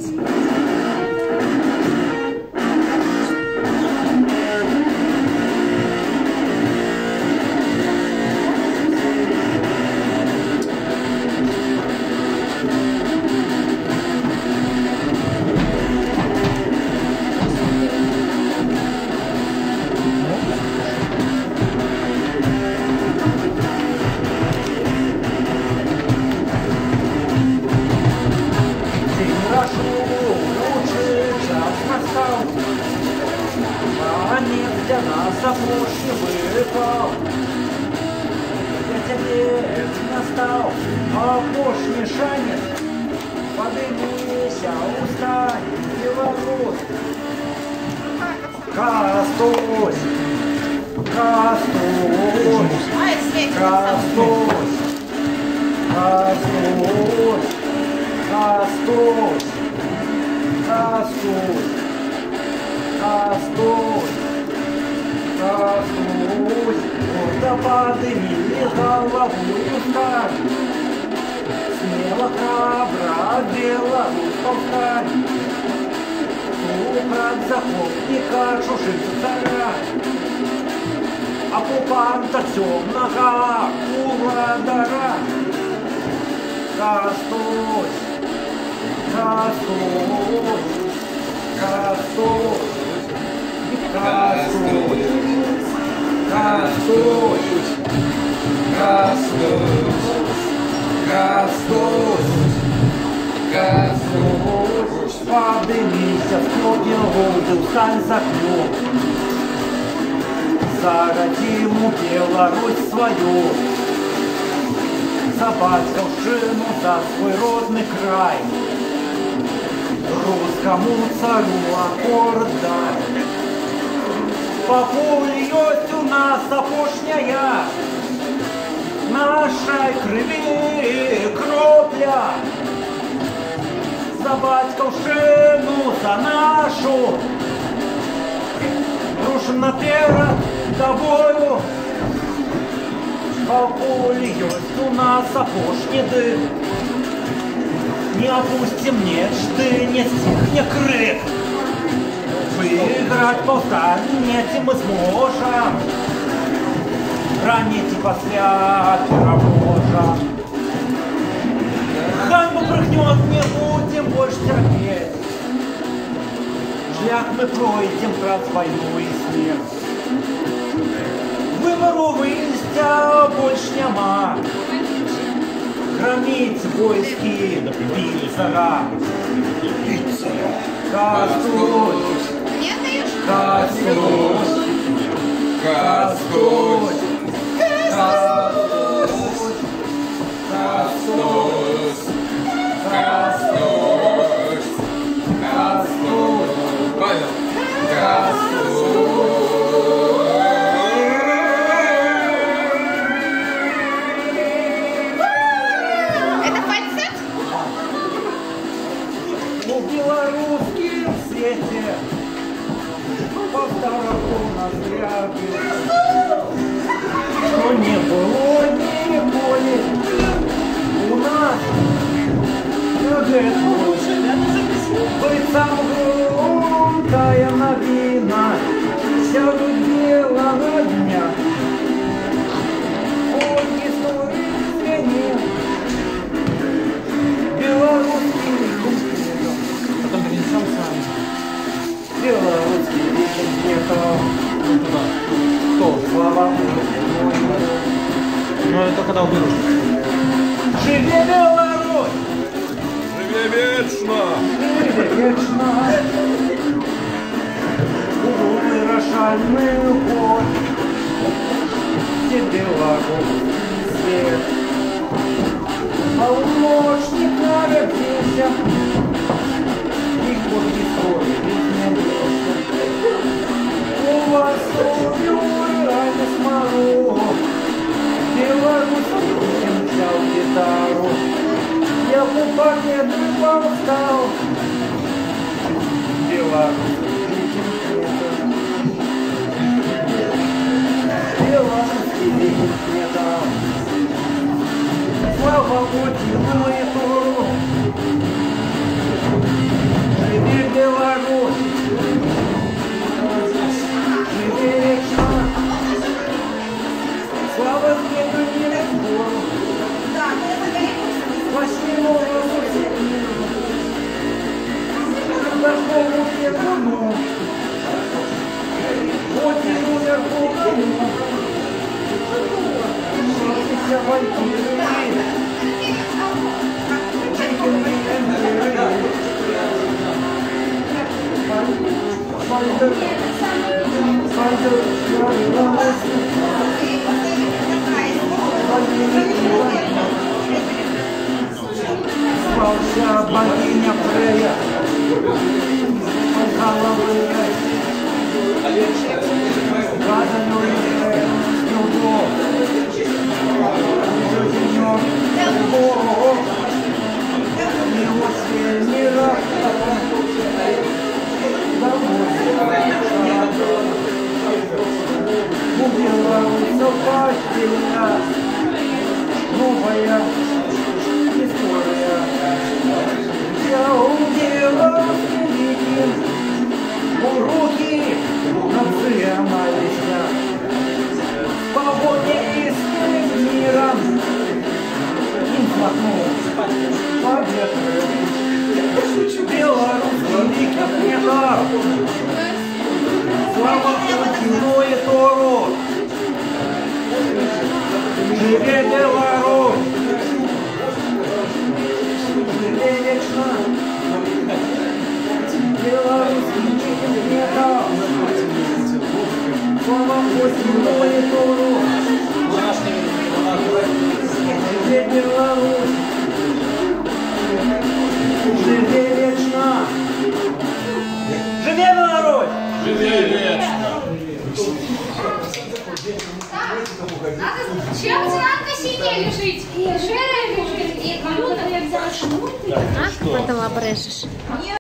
Для нас опушки выпал. Ведь обед настал, опушный шанец. Подымися, устань, белорус. Кастусь, кастусь, кастусь, кастусь, кастусь, кастусь, кастусь. Кастусь, гордо подыми голову встань. Смело храбро белорус повстань. Стук от захопника чужих царя, оккупанта темного куладора. Кастусь, кастусь, кастусь. Кастусь, кастусь, кастусь, кастусь, кастусь. Подымися, склоки воды, встань за клюв. Зароди ему Беларусь свою, за батьковщину, за свой родный край. Русскому царю аккорд дай. Покуль есть у нас опушняя, нашей крови кропля. За батьковщину, за нашу, дружим наперед тобою. Покуль есть у нас опушний дых, не опустим нечто, не стихнет крик. Выиграть повстание мы сможем, ранить и посвят переможем. Ганьбу прыгнет, не будем больше терпеть. Шлях мы пройдем, раз войну и смерть. Выбору выйстя больше нема. Громить войски, били зара. Кастусь, кастусь, кастусь, кастусь, кастусь, кастусь, кастусь, кастусь. Это фальцет? В белорусском свете повторку на взгляде, что не было ни боли у нас. Бойцам громкая новина, сядут белого дня. Ой, истории звенит белорусский кумпиром. Потом принесем сами. Белорусский вечер нету. Ну туда. Кто? Слава Богу. Ну это когда уберут. Живи Беларусь! Живи вечно! Живи вечно! Умный рошальный ход, где белорусский свет. Полночник народился, их вот истории изменился. У вас я не смогу, белорусский взял гитару. Я в победу повстал, белорусский цветом. Белорусский ветер цветом. Слава Богу, эту Верному. Очень умер полному. Вся валькирия. Спался богиня Фрея, головы гаданую любовь, милости мира, убила собачья, новая история. Я убила великим, уроки национальных. Свободе и с миром им хватнул победы. Белорусский ликов нету. Слава Путину и Тору. Живе Беларусь. Живе вечно. Белорусский ликов нету. Слава Путину и Тору. Живе Беларусь. Живе вечно. Живе Беларусь. Живи вечно! Чем надо на сидели жить? Шея лежит. И кому-то я взяла шнурки. А? Потом обрежешь.